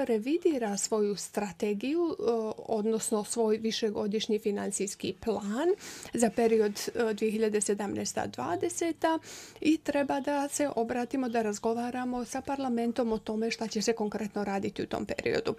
revidira svoju strategiju, odnosno svoj višegodišnji financijski plan za period 2017-2020 i treba da se obratimo, da razgovaramo sa parlamentom o tome šta će se konkretno raditi u tom periodu.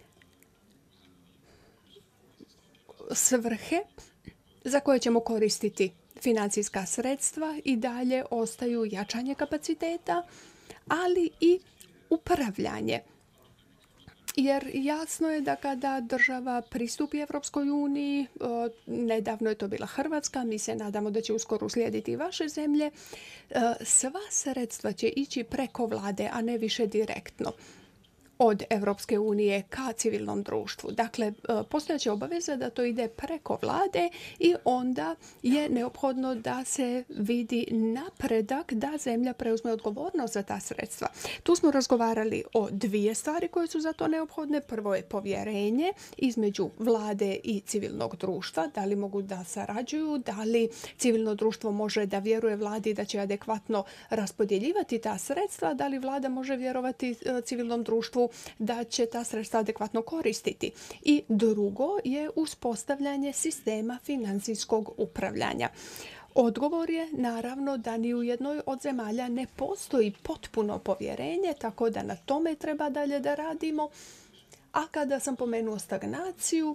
Svrhe za koje ćemo koristiti financijska sredstva i dalje ostaju jačanje kapaciteta, ali i upravljanje. Jer jasno je da kada država pristupi Europskoj uniji, nedavno je to bila Hrvatska, mi se nadamo da će uskoro uslijediti i vaše zemlje, sva sredstva će ići preko vlade, a ne više direktno od Europske unije ka civilnom društvu. Dakle, postojeća obaveza da to ide preko vlade i onda je neophodno da se vidi napredak, da zemlja preuzme odgovornost za ta sredstva. Tu smo razgovarali o dvije stvari koje su za to neophodne. Prvo je povjerenje između vlade i civilnog društva. Da li mogu da sarađuju, da li civilno društvo može da vjeruje vladi da će adekvatno raspodjeljivati ta sredstva, da li vlada može vjerovati civilnom društvu da će ta sredstva adekvatno koristiti. I drugo je uspostavljanje sistema financijskog upravljanja. Odgovor je naravno da ni u jednoj od zemalja ne postoji potpuno povjerenje, tako da na tome treba dalje da radimo. A kada sam pomenuo stagnaciju,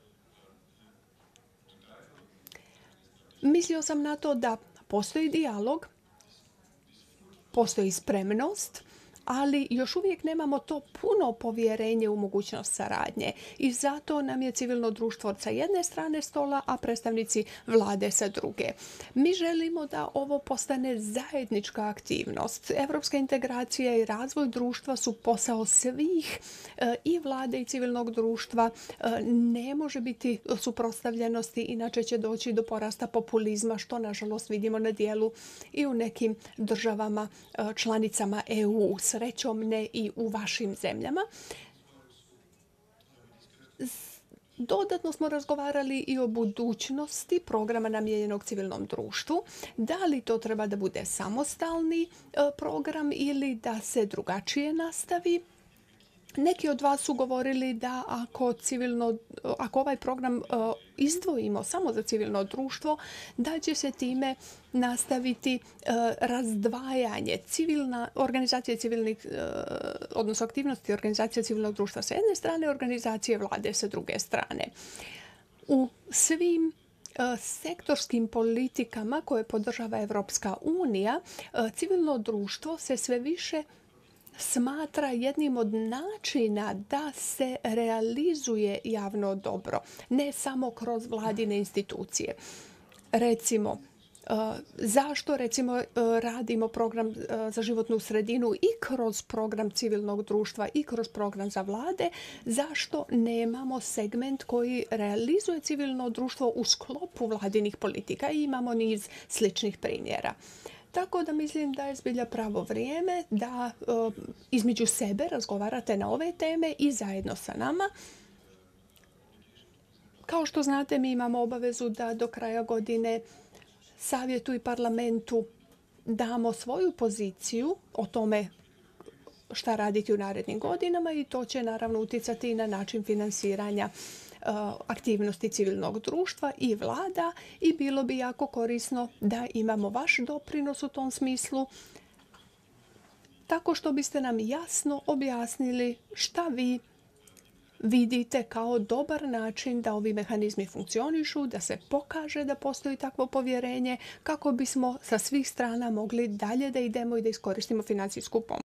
mislio sam na to da postoji dijalog, postoji spremnost, ali još uvijek nemamo to puno povjerenje u mogućnost saradnje. I zato nam je civilno društvo sa jedne strane stola, a predstavnici vlade sa druge. Mi želimo da ovo postane zajednička aktivnost. Evropska integracija i razvoj društva su posao svih, i vlade i civilnog društva. Ne može biti suprotstavljenosti, inače će doći do porasta populizma, što nažalost vidimo na dijelu i u nekim državama članicama EU. Srećom ne i u vašim zemljama. Dodatno smo razgovarali i o budućnosti programa namijenjenog civilnom društvu. Da li to treba da bude samostalni program ili da se drugačije nastavi? Neki od vas su govorili da ako ovaj program izdvojimo samo za civilno društvo, da će se time nastaviti razdvajanje organizacije civilnih, odnosno aktivnosti organizacije civilnog društva sa jedne strane, organizacije vlade sa druge strane. U svim sektorskim politikama koje podržava Evropska unija, civilno društvo se sve više smatra jednim od načina da se realizuje javno dobro, ne samo kroz vladine institucije. Recimo, zašto radimo program za životnu sredinu i kroz program civilnog društva i kroz program za vlade? Zašto nemamo segment koji realizuje civilno društvo u sklopu vladinih politika? I imamo niz sličnih primjera. Tako da mislim da je zbilja pravo vrijeme da između sebe razgovarate na ove teme i zajedno sa nama. Kao što znate, mi imamo obavezu da do kraja godine Savjetu i Parlamentu damo svoju poziciju o tome šta raditi u narednim godinama i to će naravno utjecati i na način finansiranja aktivnosti civilnog društva i vlada i bilo bi jako korisno da imamo vaš doprinos u tom smislu tako što biste nam jasno objasnili šta vi vidite kao dobar način da ovi mehanizmi funkcionišu, da se pokaže da postoji takvo povjerenje kako bismo sa svih strana mogli dalje da idemo i da iskoristimo financijsku pomoć.